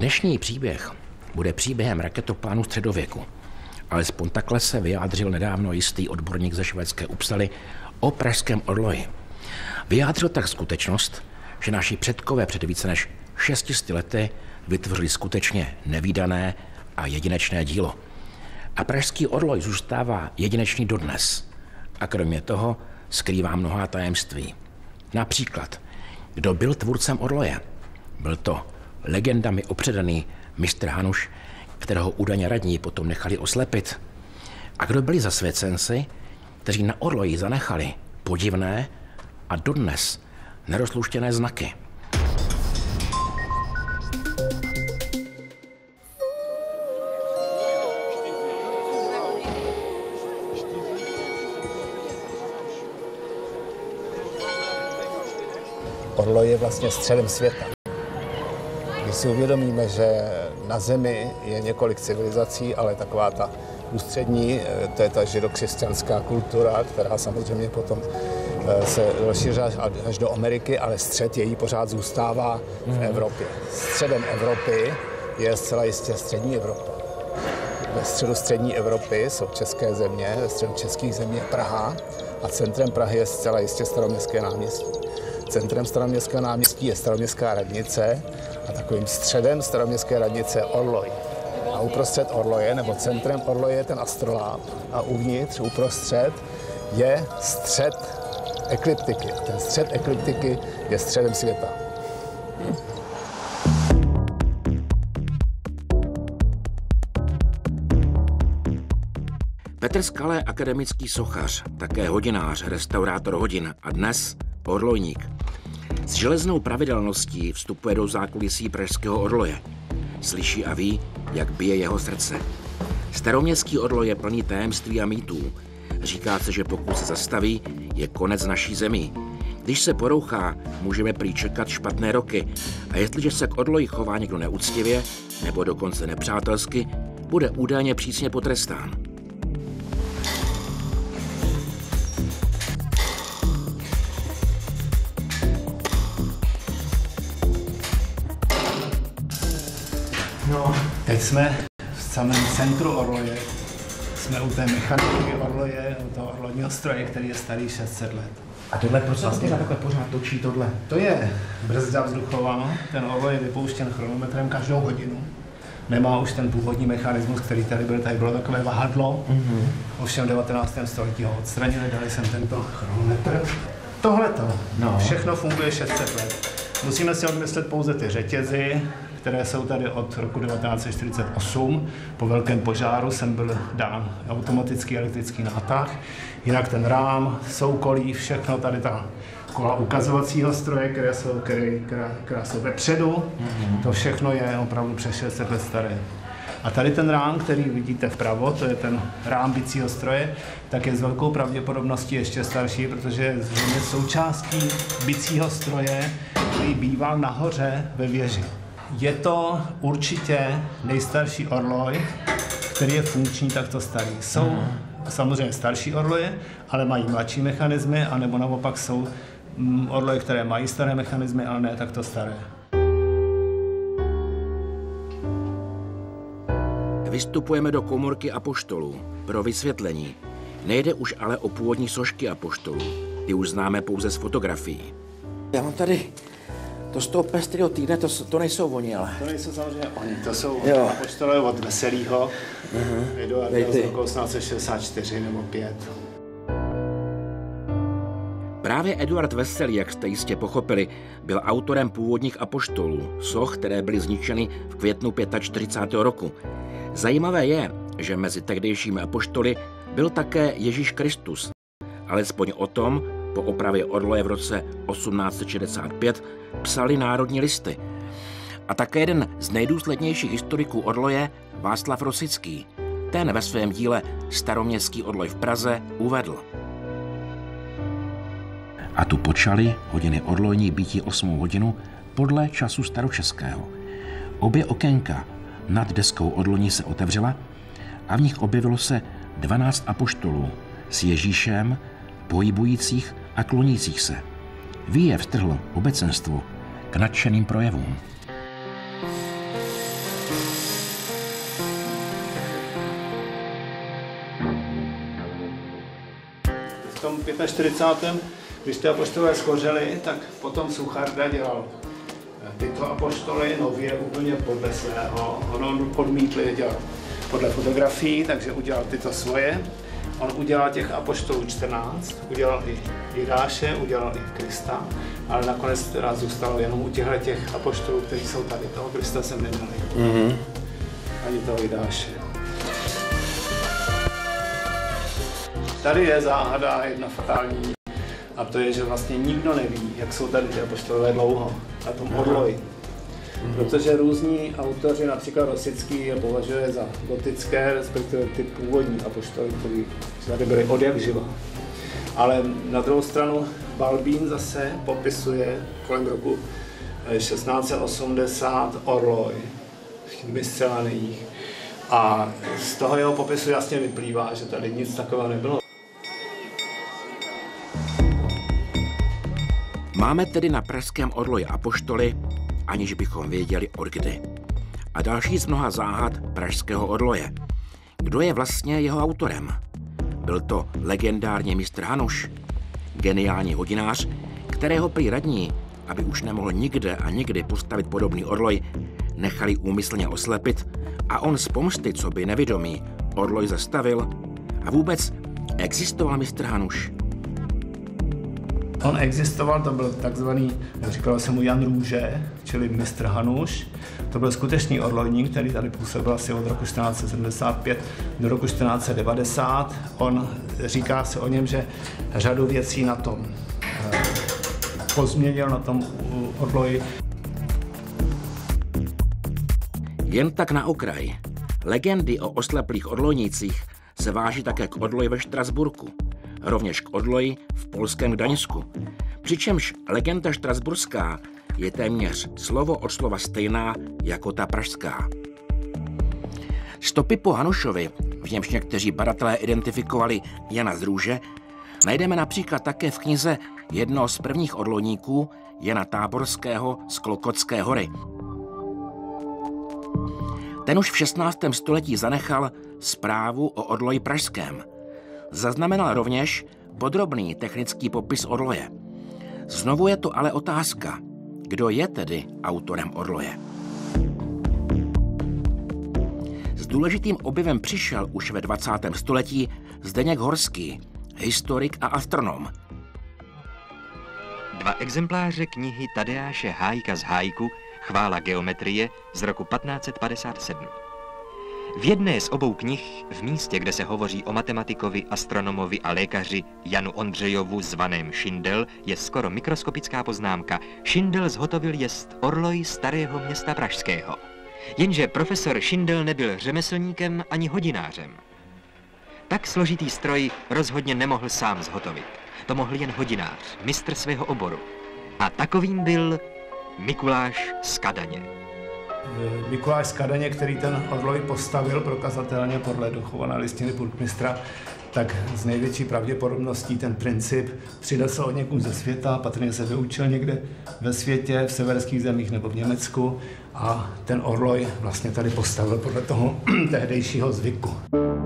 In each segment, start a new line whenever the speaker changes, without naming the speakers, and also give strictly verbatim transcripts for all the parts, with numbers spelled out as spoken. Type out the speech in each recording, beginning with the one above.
Dnešní příběh bude příběhem raketoplánu středověku. Alespoň takhle se vyjádřil nedávno jistý odborník ze švédské Uppsaly o pražském orloji. Vyjádřil tak skutečnost, že naši předkové před více než šesti lety vytvořili skutečně nevídané a jedinečné dílo. A pražský orloj zůstává jedinečný dodnes. A kromě toho skrývá mnohá tajemství. Například, kdo byl tvůrcem orloje? Byl to legendami opředaný mistr Hanuš, kterého údajně radní potom nechali oslepit. A kdo byli zasvěcenci, kteří na orloji zanechali podivné a dodnes nerozluštěné znaky?
Orloj je vlastně středem světa. Když si uvědomíme, že na Zemi je několik civilizací, ale taková ta ústřední, to je ta židokřesťanská kultura, která samozřejmě potom se rozšířila až do Ameriky, ale střed její pořád zůstává v Evropě. Středem Evropy je zcela jistě střední Evropa. Ve středu střední Evropy jsou české země, ve středu českých zemí je Praha a centrem Prahy je zcela jistě Staroměstské náměstí. Centrem Staroměstského náměstí je Staroměstská radnice a takovým středem Staroměstské radnice je orloj. A uprostřed orloje, nebo centrem orloje je ten astroláb a uvnitř, uprostřed, je střed ekliptiky. A ten střed ekliptiky je středem světa.
Petr Skala je akademický sochař, také hodinář, restaurátor hodin a dnes orlojník. S železnou pravidelností vstupuje do zákulisí pražského orloje. Slyší a ví, jak bije jeho srdce. Staroměstský orloj je plný tajemství a mýtů. Říká se, že pokud se zastaví, je konec naší zemi. Když se porouchá, můžeme prý čekat špatné roky. A jestliže se k orloji chová někdo neúctivě, nebo dokonce nepřátelsky, bude údajně přísně potrestán.
No, teď jsme v samém centru orloje. Jsme u té mechaniky orloje, u toho orlojního stroje, který je starý šest set let.
A tohle proč vlastně takhle pořád točí tohle?
To je brzda vzduchová. Ten orloj je vypouštěn chronometrem každou hodinu. Nemá už ten původní mechanismus, který tady byl, tady bylo takové vahadlo. Mm-hmm. Ovšem v devatenáctém století ho odstranili, dali jsem tento chronometr. Tohleto, no. Všechno funguje šest set let. Musíme si odmyslet pouze ty řetězy, které jsou tady od roku devatenáct set čtyřicet osm. Po velkém požáru jsem byl dán automatický elektrický nátah. Jinak ten rám, soukolí, všechno tady ta kola ukazovacího stroje, které jsou, které, které, které jsou vepředu, mm-hmm. To všechno je opravdu přes šest set let staré. A tady ten rám, který vidíte vpravo, to je ten rám bicího stroje, tak je s velkou pravděpodobností ještě starší, protože je zřejmě součástí bicího stroje, který býval nahoře ve věži. Je to určitě nejstarší orloj, který je funkční takto starý. Jsou mm. samozřejmě starší orloje, ale mají mladší mechanismy, anebo naopak jsou mm, orloje, které mají staré mechanismy, ale ne takto staré.
Vystupujeme do komorky apoštolů. Pro vysvětlení. Nejde už ale o původní sošky apoštolů. Ty už známe pouze z fotografií. Já mám tady to z toho pestrého týdne, to, to nejsou oni, ale...
To nejsou samozřejmě oni, to jsou apoštolové od Veselýho. Uh-huh. Eduard z roku osmnáct set šedesát čtyři nebo pět.
Právě Eduard Veselý, jak jste jistě pochopili, byl autorem původních apoštolů, soch, které byly zničeny v květnu čtyřicátého pátého roku. Zajímavé je, že mezi tehdejšími apoštoly byl také Ježíš Kristus. Alespoň o tom po opravě orloje v roce osmnáct set šedesát pět psali národní listy. A také jeden z nejdůslednějších historiků orloje, Václav Rosický. Ten ve svém díle Staroměstský orloj v Praze uvedl. A tu počaly hodiny orlojní býti osmou hodinu podle času staročeského. Obě okénka nad deskou orlojní se otevřela a v nich objevilo se dvanáct apoštolů s Ježíšem, pohybujících a klonících se. Výjev vtrhl obecenstvu k nadšeným projevům.
tom čtyřicátém pátém když ty apoštolové skořeli, tak potom Sucharda dělal tyto apoštoly nově úplně podle svého. On odmítl je dělat podle fotografií, takže udělal tyto svoje. On udělal těch apoštolů čtrnáct, udělal i Jidáše, udělal i Krista, ale nakonec teda zůstalo jenom u těchto těch apoštolů, kteří jsou tady. Toho Krista jsem neměl. Mm-hmm. Ani toho Jidáše. Tady je záhada jedna fatální, a to je, že vlastně nikdo neví, jak jsou tady ty apoštolové dlouho na tom orloji. Mm-hmm. Protože různí autoři, například Rosický, je považuje za gotické, respektive ty původní apoštoly, kteří tady byli od jak živa. Ale na druhou stranu Balbín zase popisuje kolem roku šestnáct set osmdesát orloj vystřelených. A z toho jeho popisu jasně vyplývá, že tady nic takového nebylo.
Máme tedy na pražském orloji apoštoly, aniž bychom věděli odkdy. A další z mnoha záhad pražského orloje. Kdo je vlastně jeho autorem? Byl to legendární mistr Hanuš, geniální hodinář, kterého prý radní, aby už nemohl nikde a nikdy postavit podobný orloj, nechali úmyslně oslepit a on z pomsty, co by nevědomý, orloj zastavil. A vůbec existoval mistr Hanuš?
On existoval, to byl takzvaný, říkalo se mu Jan Růže, čili mistr Hanuš. To byl skutečný orlojník, který tady působil asi od roku čtrnáct set sedmdesát pět do roku čtrnáct set devadesát. On říká se o něm, že řadu věcí na tom eh, pozměnil, na tom orloji.
Jen tak na okraj. Legendy o osleplých orlojnících se váží také k orloji ve Štrasburku, rovněž k orloji v polském Gdaňsku. Přičemž legenda štrasburská je téměř slovo od slova stejná jako ta pražská. Stopy po Hanušovi, v němž někteří badatelé identifikovali Jana z Růže, najdeme například také v knize jednoho z prvních orlojníků, Jana Táborského z Klokotské hory. Ten už v šestnáctém století zanechal zprávu o orloji pražském. Zaznamenal rovněž podrobný technický popis orloje. Znovu je to ale otázka, kdo je tedy autorem orloje. S důležitým objevem přišel už ve dvacátém století Zdeněk Horský, historik a astronom.
Dva exempláře knihy Tadeáše Hájka z Hájku Chvála geometrie z roku patnáct set padesát sedm. V jedné z obou knih, v místě, kde se hovoří o matematikovi, astronomovi a lékaři Janu Ondřejovu zvaném Šindel, je skoro mikroskopická poznámka. Šindel zhotovil jest orloj starého města pražského. Jenže profesor Šindel nebyl řemeslníkem ani hodinářem. Tak složitý stroj rozhodně nemohl sám zhotovit. To mohl jen hodinář, mistr svého oboru. A takovým byl Mikuláš z Kadaně.
Mikuláš z Kadaně, který ten orloj postavil prokazatelně podle dochované listiny purkmistra, tak z největší pravděpodobností ten princip přinesl od někud ze světa, patrně se vyučil někde ve světě, v severských zemích nebo v Německu a ten orloj vlastně tady postavil podle toho tehdejšího zvyku.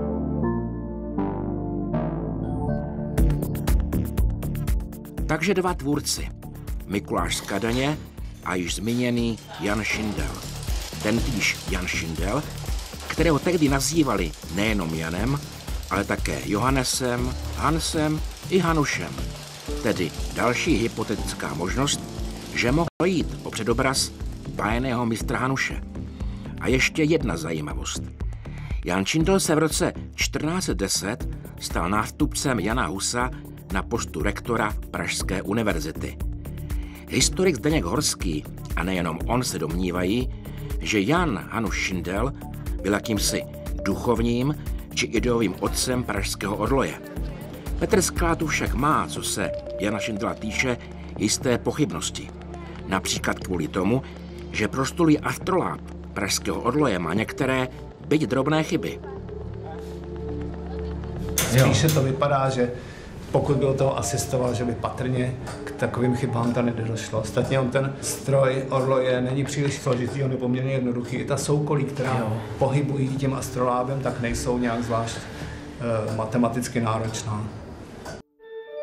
Takže dva tvůrci, Mikuláš z Kadaně a již zmíněný Jan Šindel. Tentýž Jan Šindel, kterého tehdy nazývali nejenom Janem, ale také Johannesem, Hansem i Hanušem. Tedy další hypotetická možnost, že mohl jít o předobraz bájného mistra Hanuše. A ještě jedna zajímavost. Jan Šindel se v roce čtrnáct set deset stal nástupcem Jana Husa na postu rektora Pražské univerzity. Historik Zdeněk Horský a nejenom on se domnívají, že Jan Hanuš Šindel byl jakýmsi duchovním či ideovým otcem pražského orloje. Petr Sklátu však má, co se Jana Šindela týče, jisté pochybnosti. Například kvůli tomu, že proslulý astrolab pražského orloje má některé, byť drobné chyby.
Spíše to vypadá, že pokud byl toho asistoval, že by patrně k takovým chybám tady nedošlo. Ostatně on ten stroj orloje není příliš složitý, on je poměrně jednoduchý. I ta soukolí, která jo. pohybují tím astrolábem, tak nejsou nějak zvlášť uh, matematicky náročná.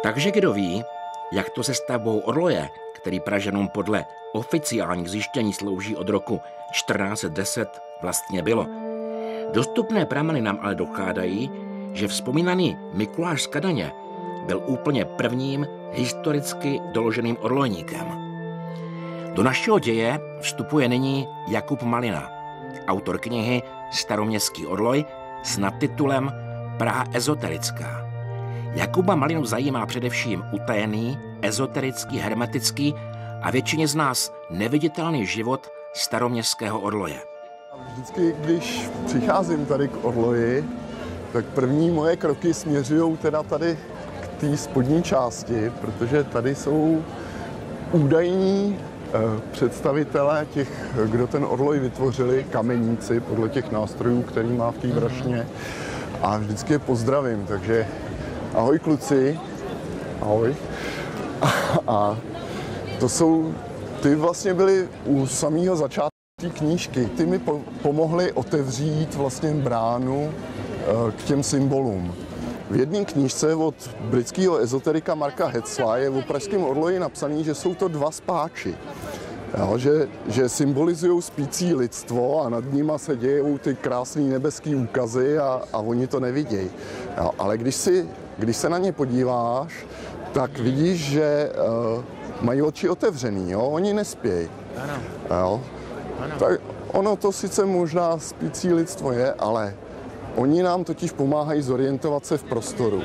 Takže kdo ví, jak to se stavbou orloje, který Pražanům podle oficiálních zjištění slouží od roku čtrnáct set deset, vlastně bylo. Dostupné prameny nám ale dokládají, že vzpomínaný Mikuláš z Kadaně byl úplně prvním historicky doloženým orlojníkem. Do našeho děje vstupuje nyní Jakub Malina, autor knihy Staroměstský orloj s nadtitulem Praha ezoterická. Jakuba Malinu zajímá především utajený, ezoterický, hermetický a většině z nás neviditelný život staroměstského orloje.
Vždycky, když přicházím tady k orloji, tak první moje kroky směřují teda tady k té spodní části, protože tady jsou údajní představitelé těch, kdo ten orloj vytvořili, kameníci, podle těch nástrojů, který má v té brašně. A vždycky je pozdravím, takže ahoj kluci, ahoj. A, a to jsou, ty vlastně byli u samého začátku té knížky. Ty mi po, pomohly otevřít vlastně bránu k těm symbolům. V jedné knížce od britského ezoterika Marka Hetzla je o pražském orloji napsaný, že jsou to dva spáči. Jo, že, že symbolizují spící lidstvo a nad nima se dějou ty krásné nebeské úkazy a, a oni to nevidějí. Jo, ale když, si, když se na ně podíváš, tak vidíš, že uh, mají oči otevřený, jo? Oni nespějí.
Ano.
Jo?
Ano.
Tak ono to sice možná spící lidstvo je, ale oni nám totiž pomáhají zorientovat se v prostoru.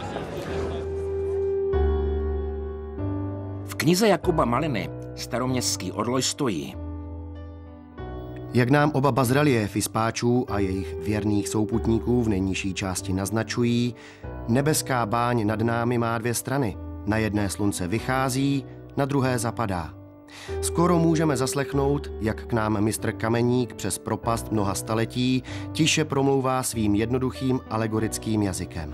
V knize Jakuba Maliny Staroměstský orloj stojí:
Jak nám oba bazreliéfy spáčů a jejich věrných souputníků v nejnižší části naznačují, nebeská báň nad námi má dvě strany. Na jedné slunce vychází, na druhé zapadá. Skoro můžeme zaslechnout, jak k nám mistr Kameník přes propast mnoha staletí tiše promlouvá svým jednoduchým alegorickým jazykem.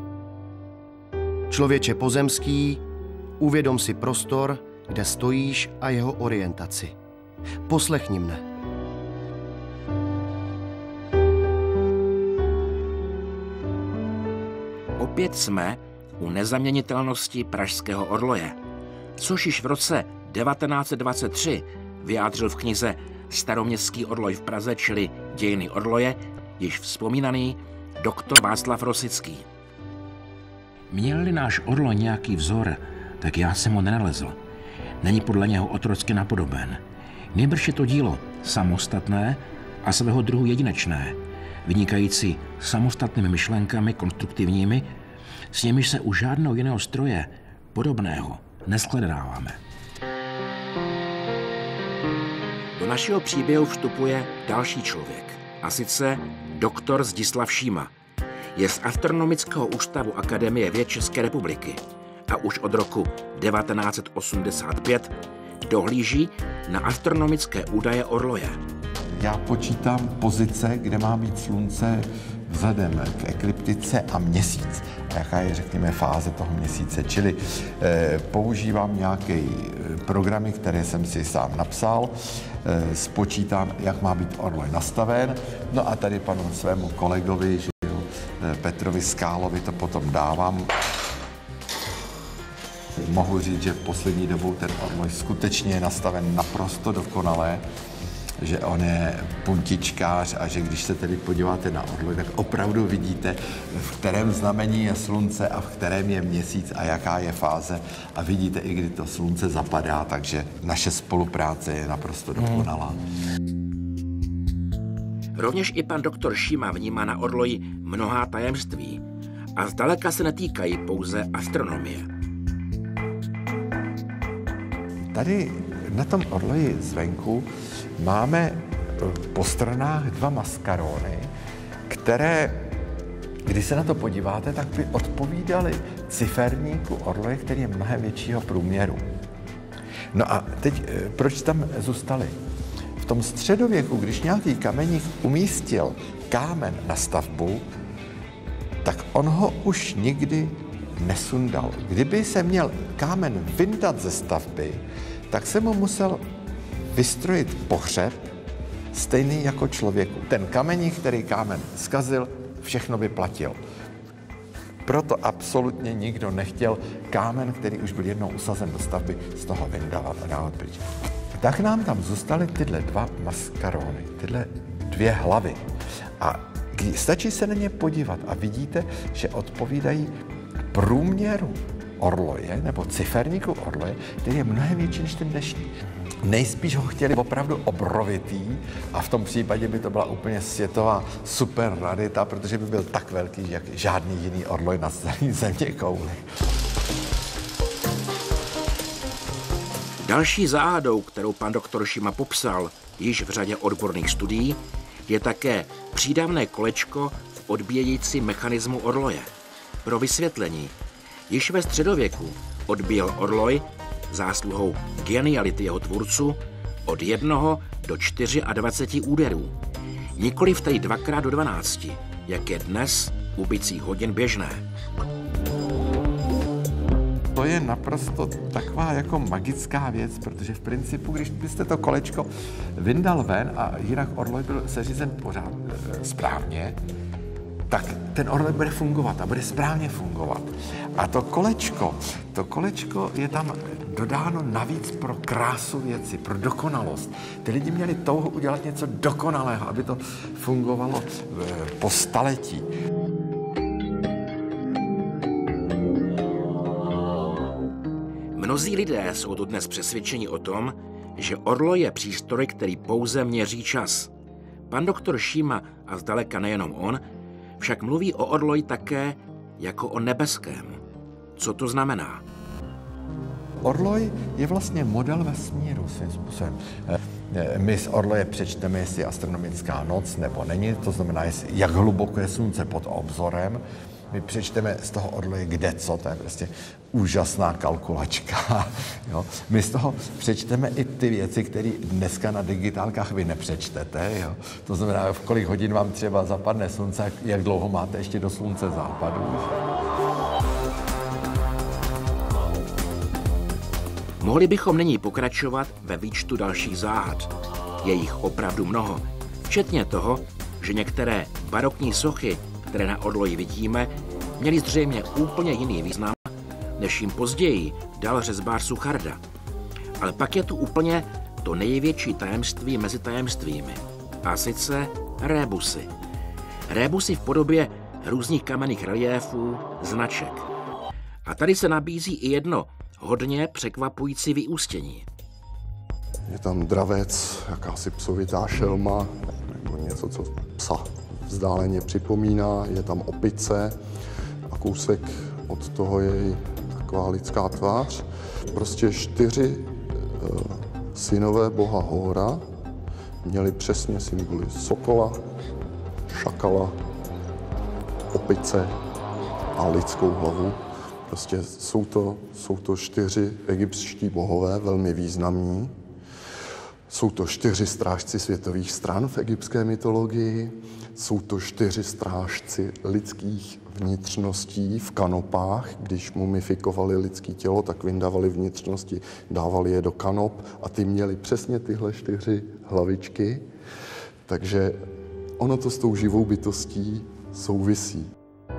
Člověče pozemský, uvědom si prostor, kde stojíš a jeho orientaci. Poslechni mne.
Opět jsme u nezaměnitelnosti pražského orloje, což již v roce devatenáct set dvacet tři vyjádřil v knize Staroměstský orloj v Praze, čili Dějiny orloje, již vzpomínaný doktor Václav Rosický. Měl-li náš orloj nějaký vzor, tak já jsem ho nenalezl. Není podle něho otrocky napodoben. Nýbrž je to dílo samostatné a svého druhu jedinečné, vynikající samostatnými myšlenkami konstruktivními, s nimiž se u žádného jiného stroje podobného neshledáváme. Do našeho příběhu vstupuje další člověk, a sice doktor Zdislav Šíma. Je z Astronomického ústavu Akademie věd České republiky a už od roku devatenáct set osmdesát pět dohlíží na astronomické údaje orloje.
Já počítám pozice, kde má být slunce vzhledem k ekliptice a měsíc. A jaká je, řekněme, fáze toho měsíce. Čili eh, používám nějaké programy, které jsem si sám napsal, eh, spočítám, jak má být orloj nastaven. No a tady panu svému kolegovi, že jo, Petrovi Skálovi to potom dávám. Mohu říct, že poslední dobou ten orloj skutečně je nastaven naprosto dokonale, že on je puntičkář a že když se tedy podíváte na orloj, tak opravdu vidíte, v kterém znamení je slunce a v kterém je měsíc a jaká je fáze a vidíte i, kdy to slunce zapadá, takže naše spolupráce je naprosto dokonalá.
Rovněž i pan doktor Šíma vnímá na orloji mnohá tajemství a zdaleka se netýkají pouze astronomie.
Tady na tom orloji zvenku máme po stranách dva maskarony, které, když se na to podíváte, tak by odpovídaly ciferníku orloje, který je mnohem většího průměru. No a teď, proč tam zůstali? V tom středověku, když nějaký kameník umístil kámen na stavbu, tak on ho už nikdy nesundal. Kdyby se měl kámen vyndat ze stavby, tak se mu musel vystrojit pohřeb stejný jako člověku. Ten kameník, který kámen zkazil, všechno by platil. Proto absolutně nikdo nechtěl kámen, který už byl jednou usazen do stavby, z toho vyndávat a dávat pryč. Tak nám tam zůstaly tyhle dva maskarony, tyhle dvě hlavy. A stačí se na ně podívat a vidíte, že odpovídají průměru orloje, nebo ciferníku orloje, který je mnohem větší než ten dnešní. Nejspíš ho chtěli opravdu obrovitý a v tom případě by to byla úplně světová super rarita, protože by byl tak velký, jak žádný jiný orloj na celé země kouli.
Další záhadou, kterou pan doktor Šíma popsal již v řadě odborných studií, je také přídavné kolečko v odbíjejícím mechanismu orloje. Pro vysvětlení, již ve středověku odbíjel orloj zásluhou geniality jeho tvůrců od jednoho do dvaceti čtyři úderů. Nikoliv tedy dvakrát do dvanácti, jak je dnes u bicích hodin běžné.
To je naprosto taková jako magická věc, protože v principu, když byste to kolečko vyndal ven a jinak orloj byl seřízen pořád e, správně, tak ten orloj bude fungovat a bude správně fungovat. A to kolečko, to kolečko je tam dodáno navíc pro krásu věci, pro dokonalost. Ty lidi měli touhu udělat něco dokonalého, aby to fungovalo e, po staletí.
Mnozí lidé jsou dodnes přesvědčeni o tom, že orloj je přístroj, který pouze měří čas. Pan doktor Šíma, a zdaleka nejenom on, však mluví o orloji také jako o nebeském. Co to znamená?
Orloj je vlastně model vesmíru svým způsobem. My z orloje přečteme, jestli je astronomická noc nebo není, to znamená, jak hluboko je slunce pod obzorem. My přečteme z toho orloje kde co, to je prostě úžasná kalkulačka. Jo. My z toho přečteme i ty věci, které dneska na digitálkách vy nepřečtete. Jo. To znamená, v kolik hodin vám třeba zapadne slunce, jak dlouho máte ještě do slunce západu.
Mohli bychom nyní pokračovat ve výčtu dalších záhad. Je jich opravdu mnoho, včetně toho, že některé barokní sochy, které na orloji vidíme, měly zřejmě úplně jiný význam, než jim později dal řezbář Sucharda. Ale pak je tu úplně to největší tajemství mezi tajemstvími. A sice rébusy. Rébusy v podobě různých kamenných reliéfů, značek. A tady se nabízí i jedno hodně překvapující vyústění.
Je tam dravec, jakási psovitá šelma, nebo něco, co psa vzdáleně připomíná. Je tam opice a kousek od toho je i taková lidská tvář. Prostě čtyři uh, synové boha Hóra měli přesně symboly sokola, šakala, opice a lidskou hlavu. Prostě jsou to, jsou to čtyři egyptští bohové, velmi významní. Jsou to čtyři strážci světových stran v egyptské mytologii. Jsou to čtyři strážci lidských vnitřností v kanopách. Když mumifikovali lidské tělo, tak vyndávali vnitřnosti, dávali je do kanop a ty měli přesně tyhle čtyři hlavičky. Takže ono to s tou živou bytostí souvisí.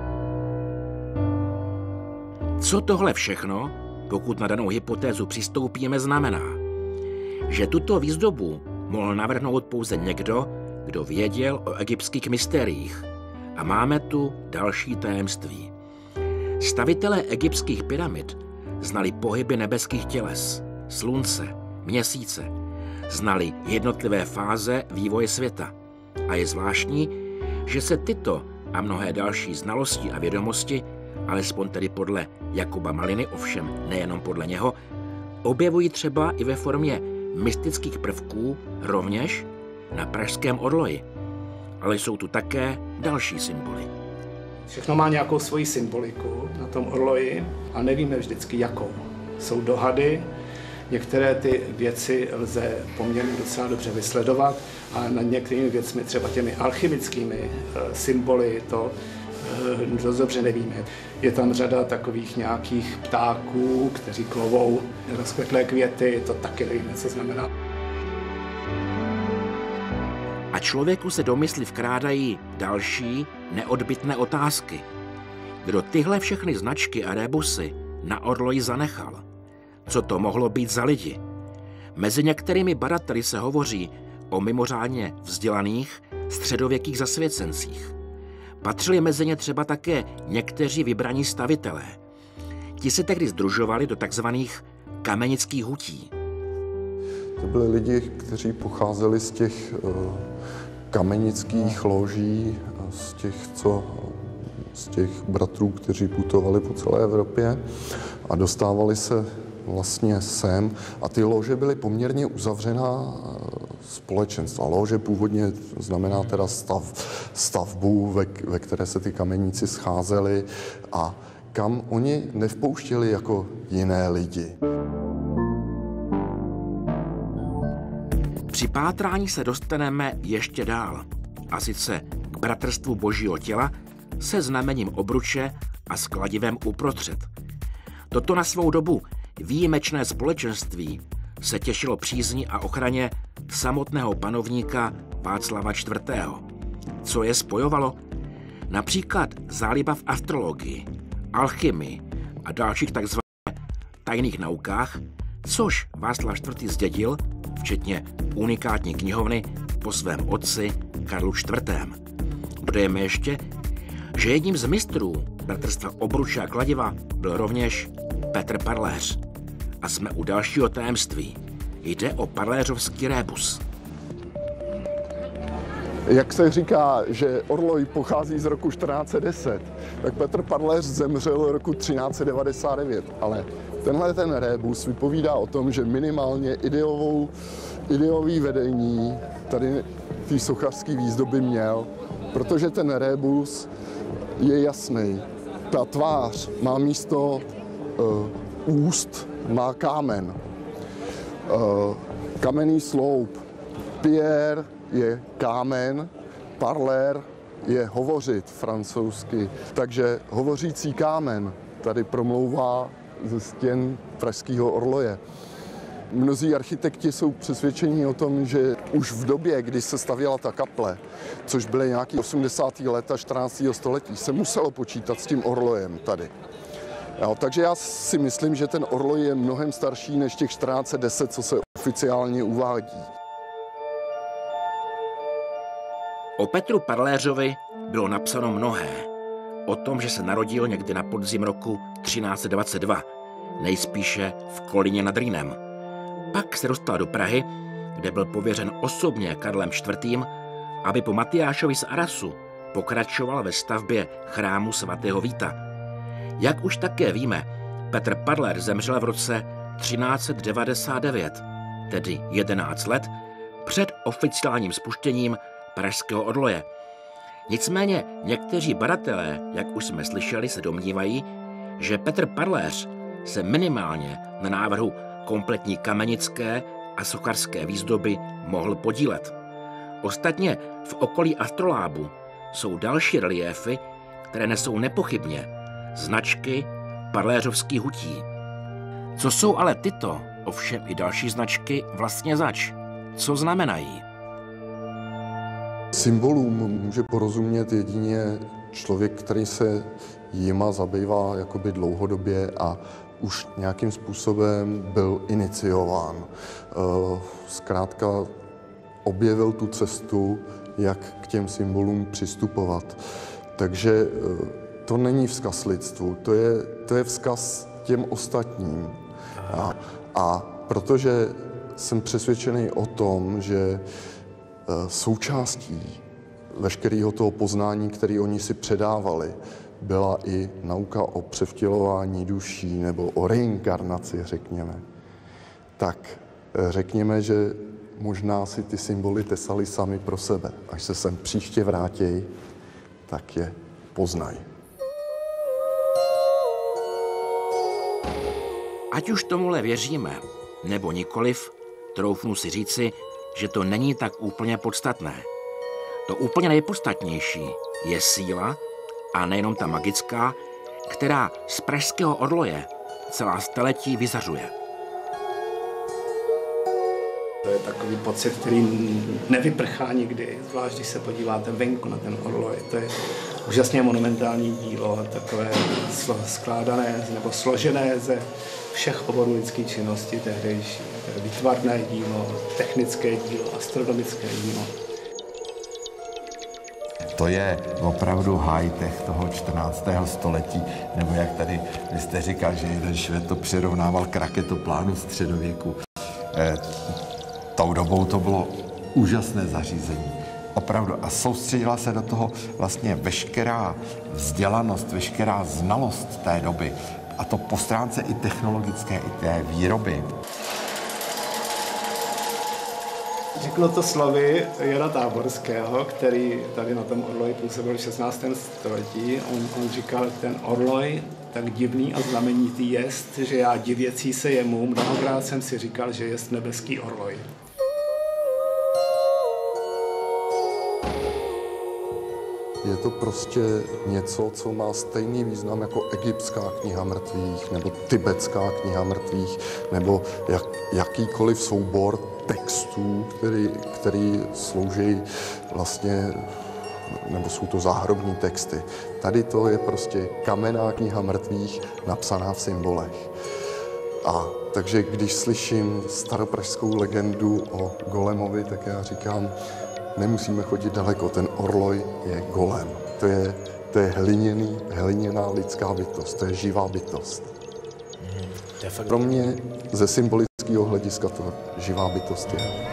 Co tohle všechno, pokud na danou hypotézu přistoupíme, znamená? Že tuto výzdobu mohl navrhnout pouze někdo, kdo věděl o egyptských mystériích. A máme tu další tajemství. Stavitelé egyptských pyramid znali pohyby nebeských těles, slunce, měsíce, znali jednotlivé fáze vývoje světa. A je zvláštní, že se tyto a mnohé další znalosti a vědomosti, alespoň tedy podle Jakuba Maliny, ovšem nejenom podle něho, objevují třeba i ve formě mystických prvků rovněž na pražském orloji. Ale jsou tu také další symboly.
Všechno má nějakou svoji symboliku na tom orloji a nevíme vždycky jakou. Jsou dohady, některé ty věci lze poměrně docela dobře vysledovat, ale nad některými věcmi, třeba těmi alchymickými symboly, to dost dobře nevíme. Je tam řada takových nějakých ptáků, kteří klovou rozkvetlé květy, to taky nevíme, co znamená.
A člověku se do mysli vkrádají další neodbytné otázky. kdo tyhle všechny značky a rébusy na orloji zanechal. Co to mohlo být za lidi? Mezi některými badateli se hovoří o mimořádně vzdělaných středověkých zasvěcencích. Patřili mezi ně třeba také někteří vybraní stavitelé. Ti se tehdy sdružovali do takzvaných kamenických hutí.
To byli lidi, kteří pocházeli z těch uh, kamenických loží, z těch, co, z těch bratrů, kteří putovali po celé Evropě a dostávali se vlastně sem. A ty lože byly poměrně uzavřená společenstva. Lože původně znamená teda stav, stavbu, ve, ve které se ty kameníci scházeli a kam oni nevpouštěli jako jiné lidi.
Při pátrání se dostaneme ještě dál, a sice k bratrstvu Božího těla se znamením obruče a s kladivem uprostřed. Toto na svou dobu výjimečné společenství se těšilo přízni a ochraně samotného panovníka Václava čtvrtého. Co je spojovalo? Například záliba v astrologii, alchymii a dalších takzvaných tajných naukách, což Václav čtvrtý zdědil, včetně unikátní knihovny, po svém otci Karlu čtvrtém. Dodejeme ještě, že jedním z mistrů bratrstva obruče a kladiva byl rovněž Petr Parléř. A jsme u dalšího tajemství. Jde o parléřovský rébus.
Jak se říká, že orloj pochází z roku čtrnáct set deset, tak Petr Parléř zemřel roku třináct set devadesát devět, ale tenhle ten rébus vypovídá o tom, že minimálně ideovou, ideový vedení tady té sochařské výzdoby měl, protože ten rébus je jasný. Ta tvář má místo uh, úst, má kámen. Uh, kamenný sloup. Pierre je kámen, parler je hovořit francouzsky. Takže hovořící kámen tady promlouvá ze stěn pražského orloje. Mnozí architekti jsou přesvědčeni o tom, že už v době, kdy se stavěla ta kaple, což byly nějaký osmdesátá léta čtrnáctého století, se muselo počítat s tím orlojem tady. Jo, takže já si myslím, že ten orloj je mnohem starší než těch čtrnáct set deset, co se oficiálně uvádí.
O Petru Parléřovi bylo napsáno mnohé. O tom, že se narodil někdy na podzim roku třináct set dvacet dva, nejspíše v Kolíně nad Rýnem. Pak se dostal do Prahy, kde byl pověřen osobně Karlem čtvrtým, aby po Matyášovi z Arasu pokračoval ve stavbě chrámu svatého Víta. Jak už také víme, Petr Parléř zemřel v roce třináct set devadesát devět, tedy jedenáct let, před oficiálním spuštěním pražského orloje. Nicméně někteří badatelé, jak už jsme slyšeli, se domnívají, že Petr Parléř se minimálně na návrhu kompletní kamenické a sochařské výzdoby mohl podílet. Ostatně v okolí astrolábu jsou další reliéfy, které nesou nepochybně značky parléřovských hutí. Co jsou ale tyto, ovšem i další značky vlastně zač? Co znamenají?
Symbolům může porozumět jedině člověk, který se jima zabývá jakoby dlouhodobě a už nějakým způsobem byl iniciován. Zkrátka objevil tu cestu, jak k těm symbolům přistupovat. Takže to není vzkaz lidstvu, to je, to je vzkaz těm ostatním. A, a protože jsem přesvědčený o tom, že součástí veškerého toho poznání, které oni si předávali, byla i nauka o převtělování duší nebo o reinkarnaci, řekněme. Tak řekněme, že možná si ty symboly tesali sami pro sebe. Až se sem příště vrátí, tak je poznají.
Ať už tomuhle věříme, nebo nikoliv, troufnu si říci, že to není tak úplně podstatné. To úplně nejpodstatnější je síla, a nejenom ta magická, která z pražského orloje celá staletí vyzařuje.
To je takový pocit, který nevyprchá nikdy, zvlášť když se podíváte venku na ten orloj. To je úžasně monumentální dílo, takové skládané nebo složené ze všech oborů lidské činnosti tehdejší. To je výtvarné dílo, technické dílo, astronomické dílo.
To je opravdu high-tech toho čtrnáctého století, nebo jak tady vy jste říkal, že jeden Švéd to přirovnával k raketoplánu středověku. E, tou dobou to bylo úžasné zařízení. Opravdu. A soustředila se do toho vlastně veškerá vzdělanost, veškerá znalost té doby. A to po stránce i technologické, i té výroby.
Řeknu to slovy Jana Táborského, který tady na tom orloji působil v šestnáctém století. On, on říkal, ten orloj tak divný a znamenitý jest, že já divěcí se jemu, mnohokrát jsem si říkal, že jest nebeský orloj.
Je to prostě něco, co má stejný význam jako egyptská kniha mrtvých, nebo tibetská kniha mrtvých, nebo jak, jakýkoliv soubor textů, který, který slouží vlastně, nebo jsou to záhrobní texty. Tady to je prostě kamenná kniha mrtvých napsaná v symbolech. A takže když slyším staropražskou legendu o golemovi, tak já říkám, nemusíme chodit daleko, ten orloj je golem. To je, to je hliněný, hliněná lidská bytost, to je živá bytost. Pro mě ze symbolického hlediska to živá bytost je.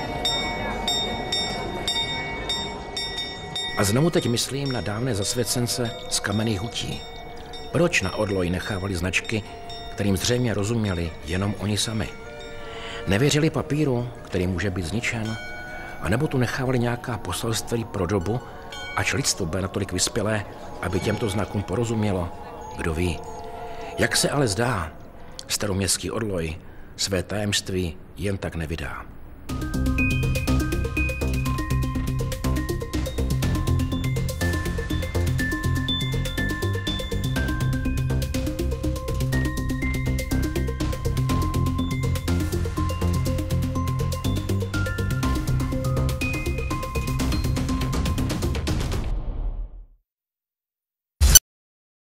A znovu teď myslím na dávné zasvěcence z kamenných hutí. Proč na orloji nechávali značky, kterým zřejmě rozuměli jenom oni sami? Nevěřili papíru, který může být zničen? A nebo tu nechávali nějaká poselství pro dobu, ač lidstvo bude natolik vyspělé, aby těmto znakům porozumělo? Kdo ví? Jak se ale zdá, staroměstský orloj své tajemství jen tak nevydá.